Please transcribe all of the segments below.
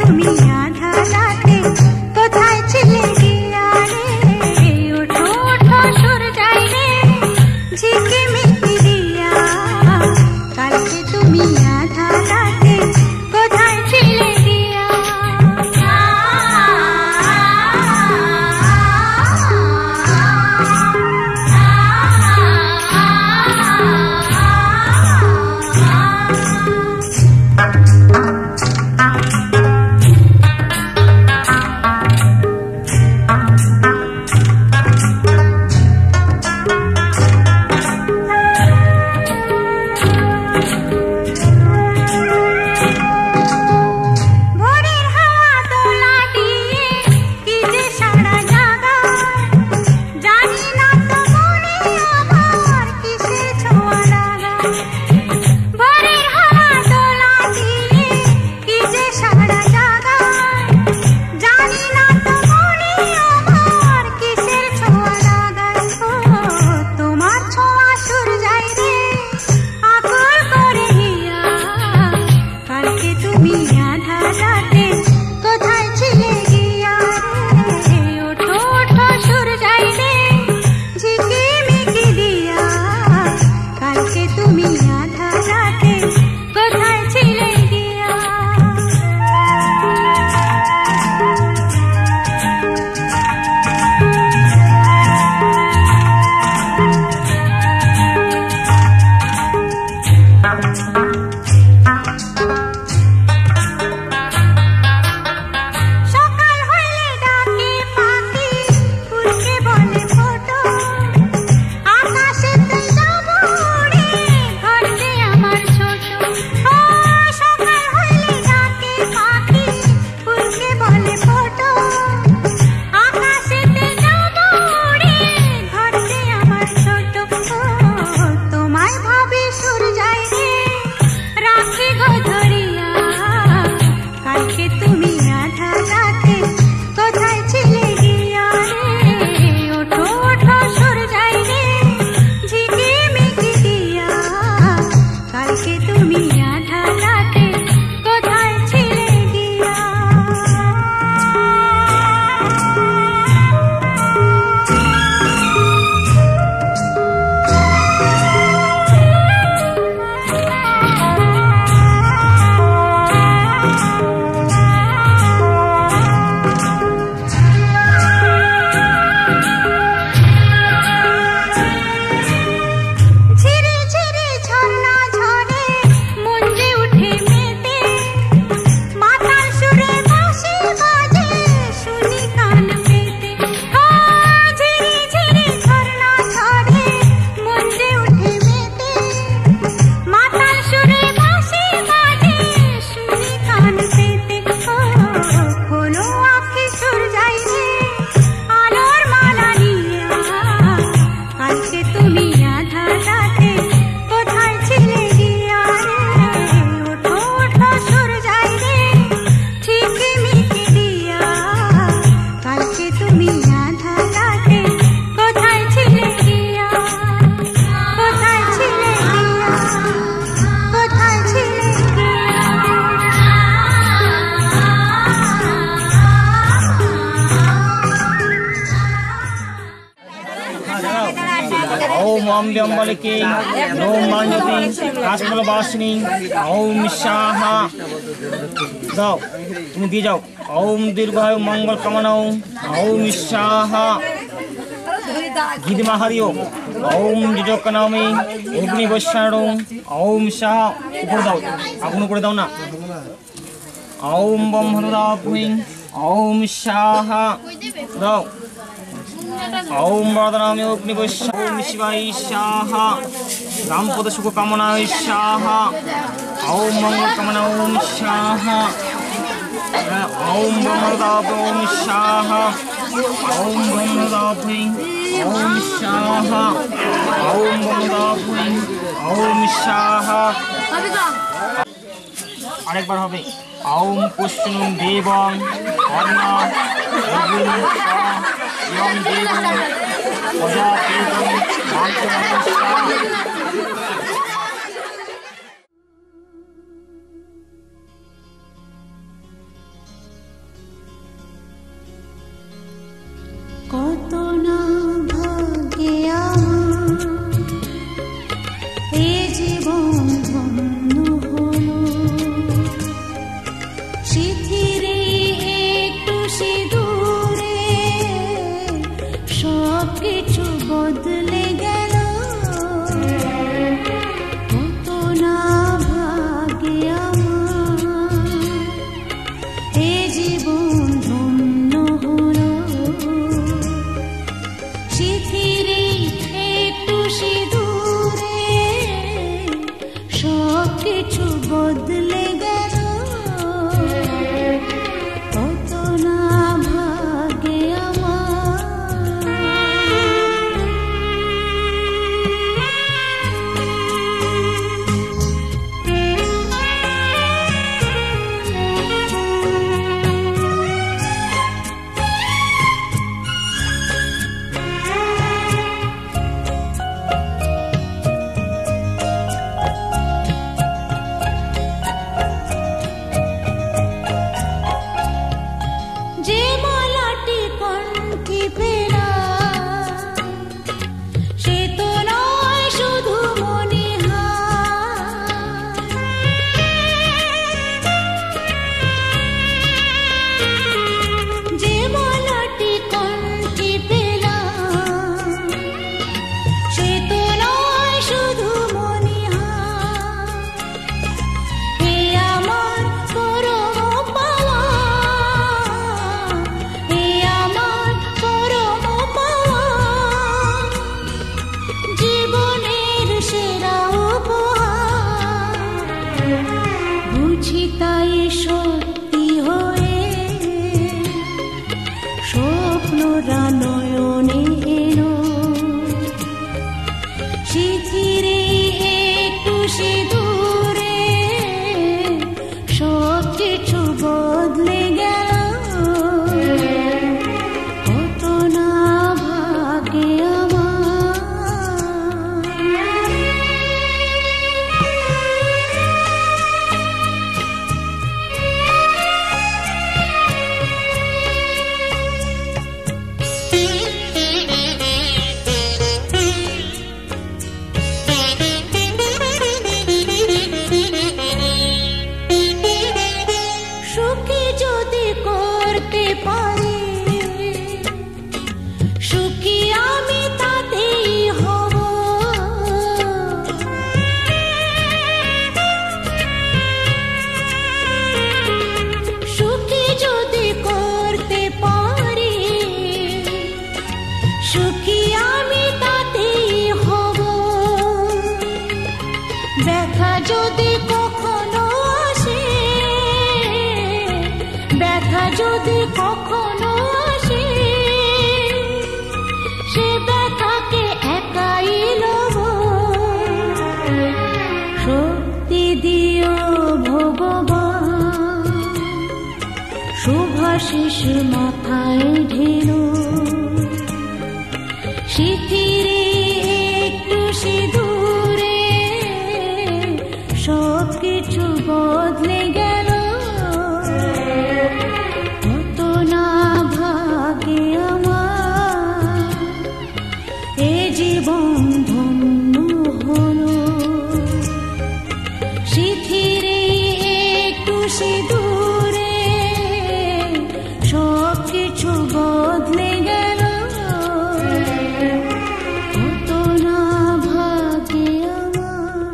Ambambaliking, no manjati, Asmal Basni, Om Shaha. Go, Mudijao, Om Dirga, Mangal Kamanao, Om Shaha. Gidimahario, Om Dijokanami, Ugni Basharo, Om Shah, Upodao, Agunupodana, Om Bamhara Queen, Om Shaha. Go. Om Radharami Ugni Basharo, Om Shivai Shaha, Rampada Sukakamana Shaha, Om Mangal Kamana Om Shaha, Om Bamhara Om Shaha, Om Bamhara Om Shaha, Om Bamhara Om Shaha. আরেকবার হবে ওম পুষ্টিং দেবং অন্না অগ্নি young দেবং প্রজাপতিং মাতৃমনস্যা। বদলে গেল, কত না ভাগে আমার, এ জীবন ধন্য হলো। শিথিরে একটু সিঁদুরে সব কিছু বদলে গেল, কত না ভাগে যে মালাটি কণ্ঠে পেলা, সে তো নয় শুধু মনিহার। যে মালাটি কণ্ঠে পেলা, সে তো নয় শুধু মনিহার। এ আমার পরম পাওয়া, এ আমার পরম পাওয়া, জীবনের সেরা উপহার। বুঝি তাই সত্যি হয়ে স্বপ্নরা নয়নে এলো, শিথিরে একটু সিঁদুরে সব কিছু বদলে গেল, কত না ভাগে সুখী যদি করতে পারি, সুখী আমি তাতেই হব। সুখী যদি করতে পারি, সুখী আমি তাতেই হব। ব্যথা যদি কখনো আসে, ব্যথা যদি কখনো আসে, সে ব্যথাকে একাই লব। শক্তি দিও ভগবান, শুভাশিস মাথায় ঢেলো, শিথিরে একটু সিঁদুরে সব কিছু বদলে গেল, কত না ভাগে আমার, এ জীবন ধন্য হলো। শিথিরে একটু সিঁদুরে সব কিছু বদলে গেল, কত না ভাগে আমার।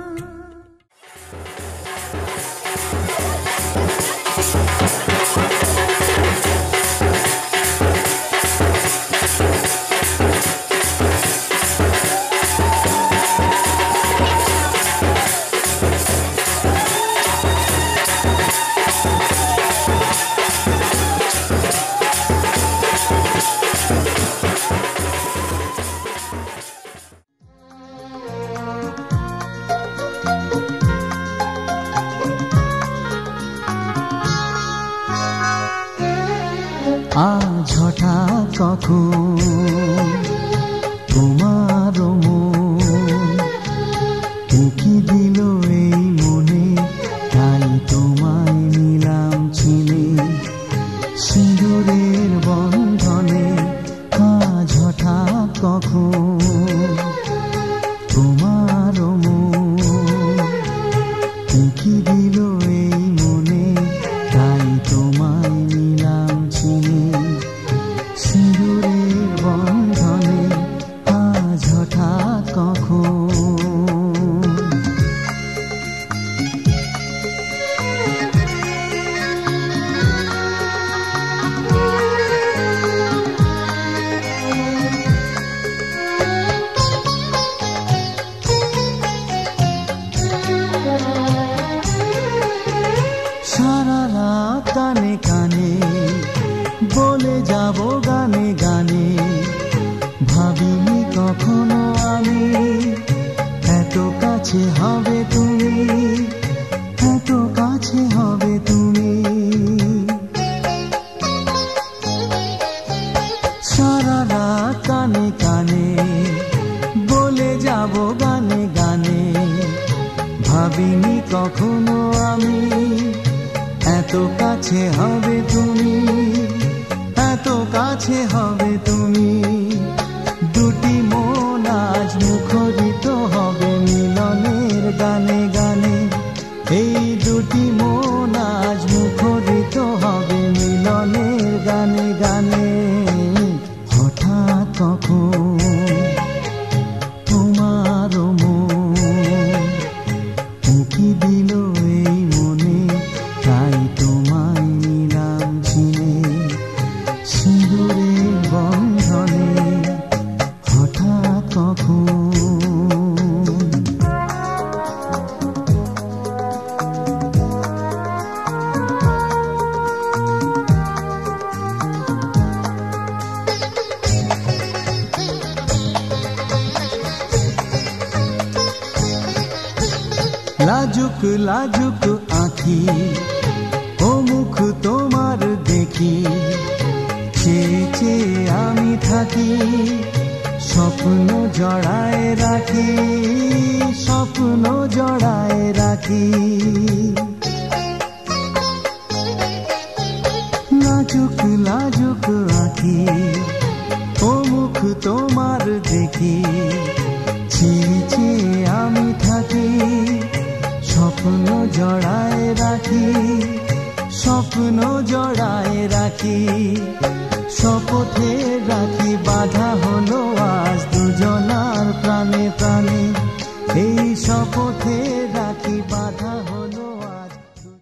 আজ হঠাৎ কখন তোমার মন উকি দিল এই মনে, তাই তোমায় নিলাম চিনে সিঁদুরের বন্ধনে। আজ হঠাৎ কখন তোমার মন উকি দিল এই মনে, তাই তোমায় নিলাম চিনে সিঁদুরের বন্ধনে। কানে কানে বলে যাব গানে গানে ভাবিনি কখনো আমি এত কাছে হবে তুমি এত কাছে হবে তুমি সারা রাত কানে কানে বলে যাব গানে গানে ভাবিনি কখনো আমি এত কাছে হবে তুমি এত কাছে হবে তুমি দুটি মন আজ মুখরিত হবে মিলনের গানে গানে এই দুটি মন আজ মুখরিত হবে মিলনের গানে গানে হঠাৎ কখন তোমার মন উঁকি দিল এই মনে তাই তোমায় নিলাম চিনে সিঁদুরের বন্ধনে হঠাৎ কখন লাজুক লাজুক আঁখি ও মুখ তোমার দেখি চেয়ে চেয়ে আমি থাকি স্বপ্ন জড়ায় রাখি স্বপ্ন জড়ায় রাখি লাজুক লাজুক আঁখি ও মুখ তোমার দেখি চেয়ে চেয়ে আমি থাকি স্বপ্ন জড়ায় রাখি স্বপ্ন জড়ায় রাখি শপথে রাখি বাধা হলো আজ দুজনার প্রাণে প্রাণে এই শপথে রাখি বাধা হলো আজ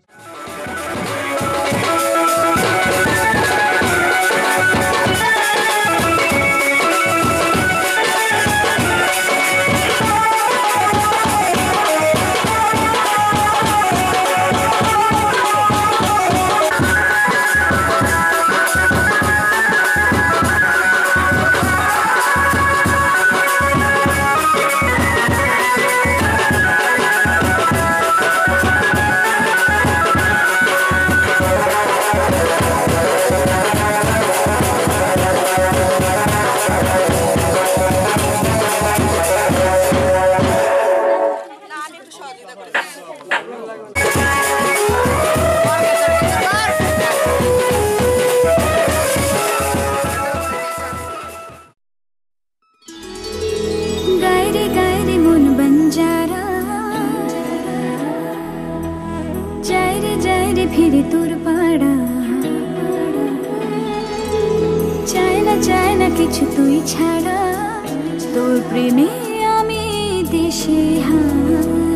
ফিরে তোর পাড়া চায় না কিছু তুই ছাড়া তোর প্রেমে আমি দেশে